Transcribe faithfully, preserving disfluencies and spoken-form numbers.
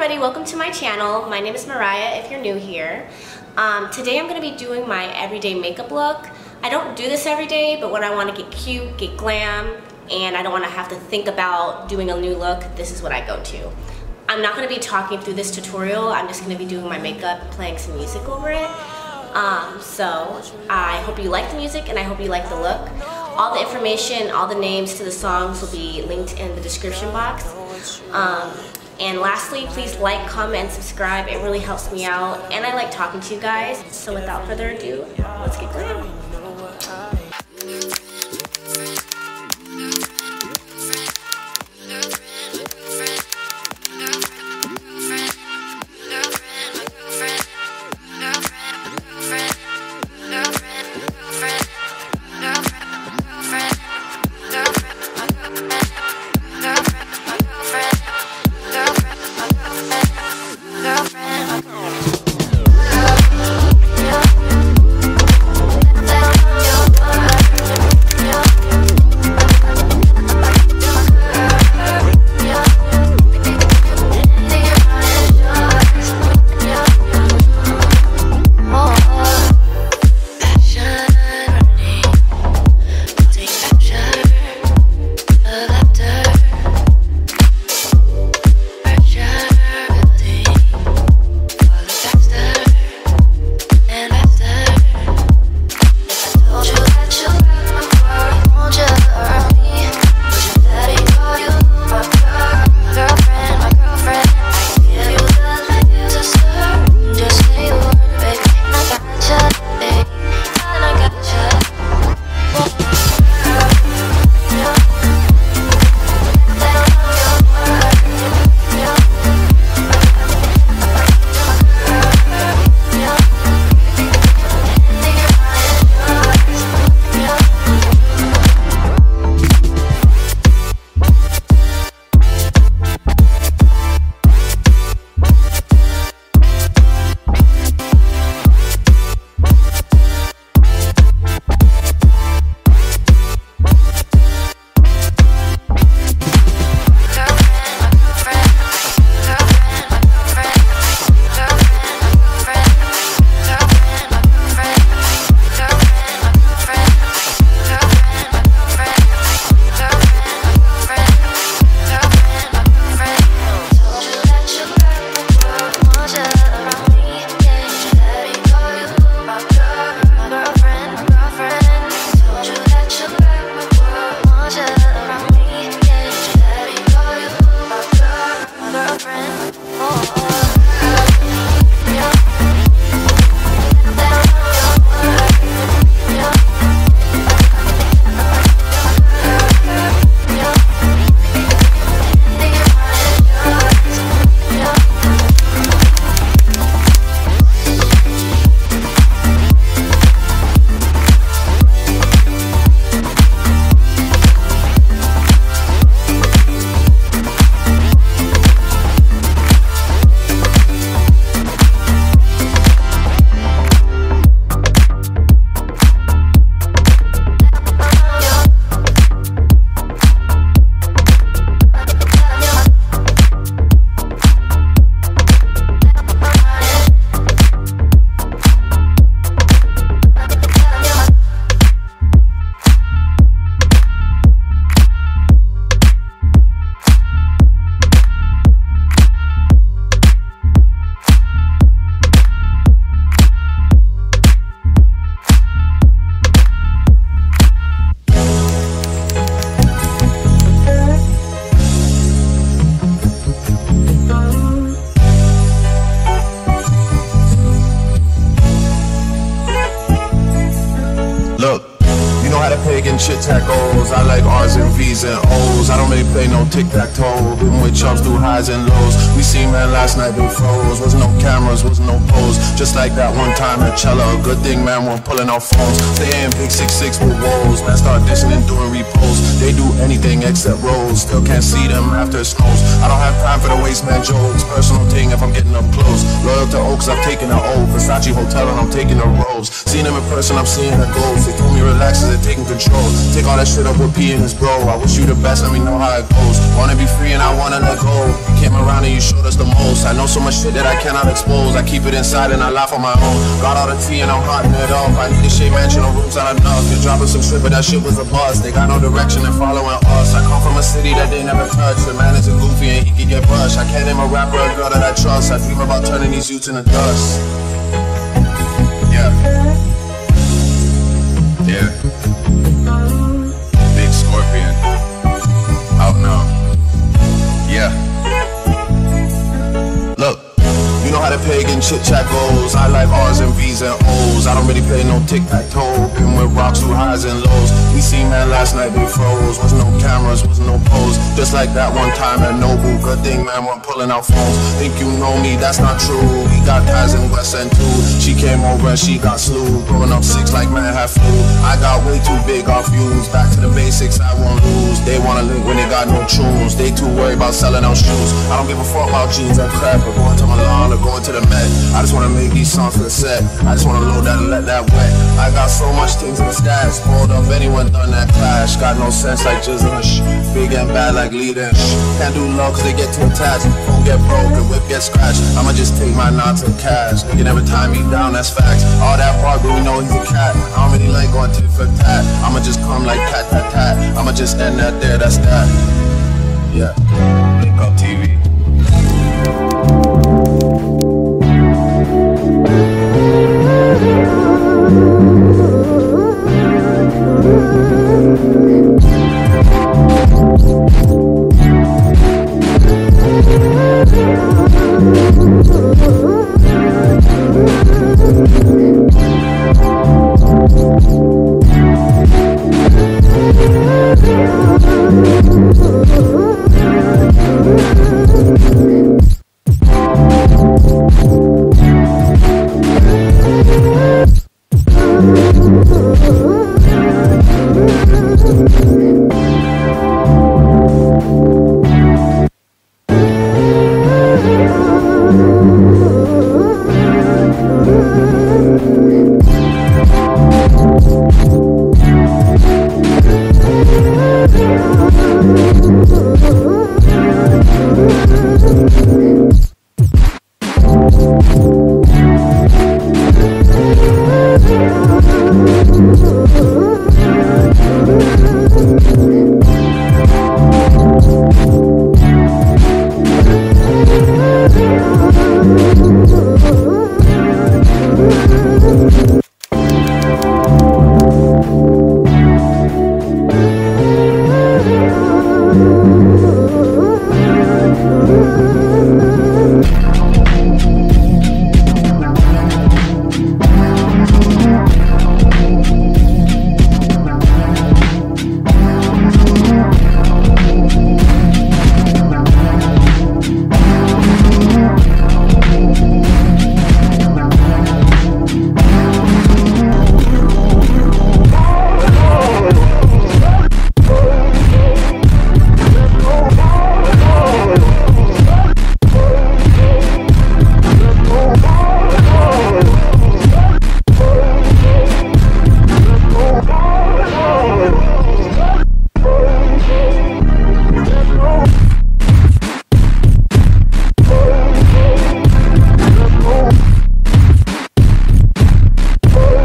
everybody, welcome to my channel. My name is Mariah if you're new here. Um, today I'm going to be doing my everyday makeup look. I don't do this every day, but when I want to get cute, get glam, and I don't want to have to think about doing a new look, this is what I go to. I'm not going to be talking through this tutorial, I'm just going to be doing my makeup, playing some music over it. Um, so I hope you like the music and I hope you like the look. All the information, all the names to the songs will be linked in the description box. Um, and lastly, please like, comment, and subscribe. It really helps me out and I like talking to you guys. So without further ado, let's get glam. Shit tacos, I like R's and V's and O's. I don't really play no tic-tac-toe, been with chumps through highs and lows. We seen man last night, they froze. Wasn't no cameras, wasn't no pose. Just like that one time at Cella. Good thing man weren't pulling off phones. They ain't big six six with woes. Man start dishing and doing repos. They do anything except rolls. Still can't see them after it snows. I don't have time for the waste man jokes. Personal thing if I'm getting up close. Loyal to Oaks, I've taken an O. Versace hotel and I'm taking a rose. Seen them in person, I'm seeing a ghost. They told me relax as they're taking control. Take all that shit up with P and his bro. I wish you the best, let me know how it goes. Wanna be free and I wanna let go. You came around and you showed us the most. close. I know so much shit that I cannot expose. I keep it inside and I laugh on my own. Got all the tea and I'm hotting it up. I need a shade mansion, no room's not enough. You're dropping some shit, but that shit was a bust. They got no direction and following us. I come from a city that they never touched. The man is a goofy and he can get brushed. I can't name a rapper or a girl that I trust. I dream about turning these youths into dust. Yeah. Yeah. Big Scorpion. Out now. Yeah. Look. You know how the pagan chit-chat goes. I like R's and V's and O's. I don't really play no tic-tac-toe. Been with rocks through highs and lows. We seen man last night, they froze. Wasn't no cameras, wasn't no pose. Just like that one time at Noble. Good thing man wasn't pulling out phones. Think you know me, that's not true. We got ties in West End too. She came over and she got slew. Growing up six like man had flu. I got way too big off views. Back to the basics, I won't lose. They wanna link when they got no tunes. They too worried about selling out shoes. I don't give a fuck about jeans or crap or going to Milan or going to the Met. I just wanna make these songs for the set. I just wanna load that and let that wet. I got so much things in the stats. Pulled up anyone done that clash. Got no sense like jizz and sh. Big and bad like lead and sh. Can't do love cause they get too attached. Phone get broke and whip get scratched. I'ma just take my knots and cash. Nigga never tie me down, that's facts. All that part but we know he's a cat. I don't really like going tit for tat. I'ma just come like tat tat tat. I'ma just end that there, that's that. Yeah. Link Up T V.